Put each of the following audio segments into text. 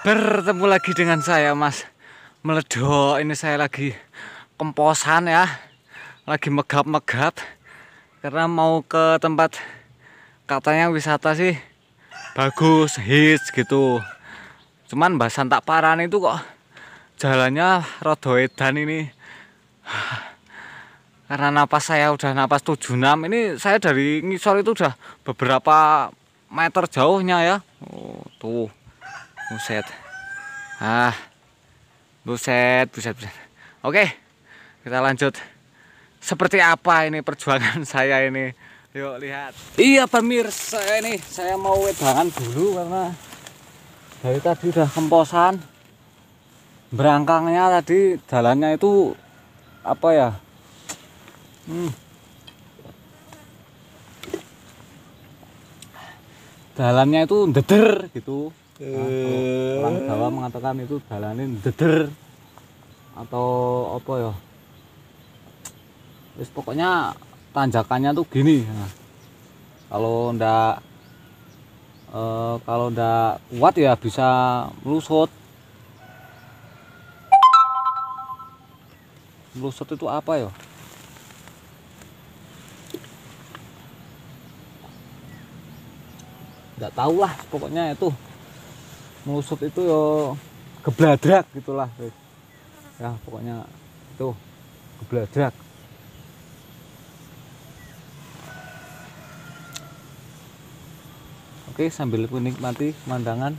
Bertemu lagi dengan saya Mas Meledok. Ini saya lagi kemposan ya, lagi megap-megap karena mau ke tempat katanya wisata sih bagus, hits gitu. Cuman bahasan tak parah itu kok jalannya rada edan ini. Karena napas saya udah napas 76. Ini saya dari ngisor itu udah beberapa meter jauhnya ya. Oh, tuh. Buset. Buset. Oke, kita lanjut. Seperti apa ini perjuangan saya ini? Yuk lihat. Iya pemirsa, ini saya mau wedangan dulu karena dari tadi udah kemposan. Berangkangnya tadi jalannya itu apa ya? Jalannya itu deder gitu. Orang Jawa mengatakan itu jalanin deder atau apa ya? Terus pokoknya tanjakannya tuh gini. Nah, kalau ndak kuat ya bisa melusut. Melusut itu apa ya? Nggak tahu lah, pokoknya itu melusut itu yo gebladrak gitulah ya, pokoknya itu gebladrak. Oke, sambil menikmati pemandangan.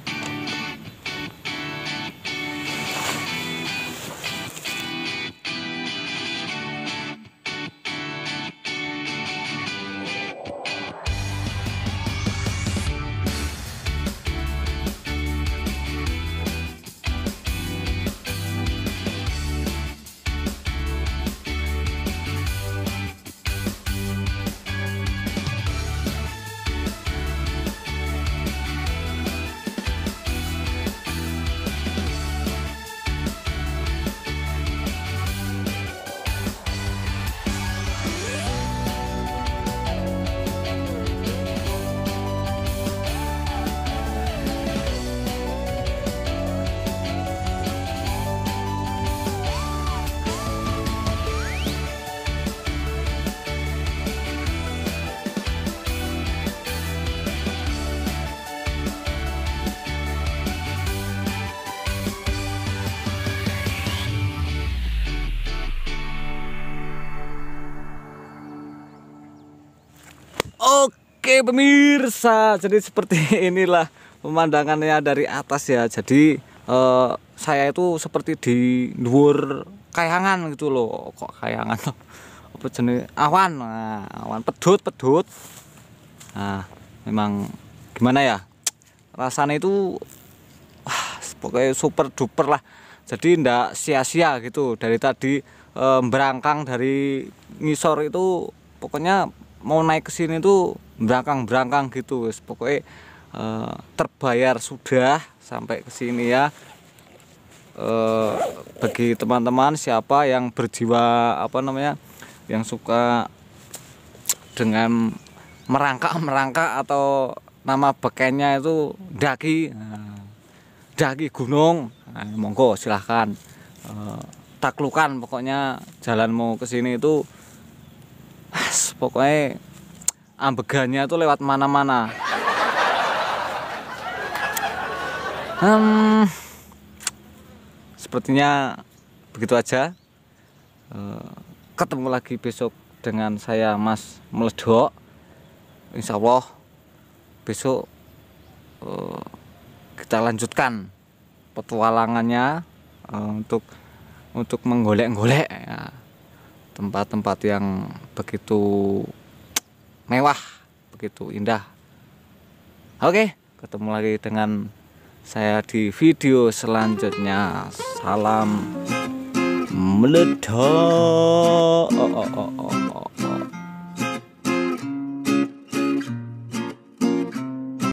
Oke pemirsa, jadi seperti inilah pemandangannya dari atas ya. Jadi saya itu seperti di dhuwur kayangan gitu loh. Kok kayangan apa jenis awan. Nah, awan pedut. Nah, memang gimana ya? Rasanya itu pokoknya super duper lah. Jadi ndak sia-sia gitu. Dari tadi berangkang dari ngisor itu pokoknya mau naik ke sini tuh berangkang gitu, pokoknya terbayar sudah sampai ke sini ya. Bagi teman-teman siapa yang berjiwa apa namanya, yang suka dengan merangkak atau nama bekennya itu daki, daki gunung, nah, monggo silahkan taklukan. Pokoknya jalan mau ke sini itu pokoknya ambegannya tuh lewat mana-mana. Sepertinya begitu aja. Ketemu lagi besok dengan saya Mas Meledok. Insya Allah besok kita lanjutkan petualangannya untuk menggolek-golek ya, tempat-tempat yang begitu mewah, begitu indah. Oke, ketemu lagi dengan saya di video selanjutnya. Salam Meledok.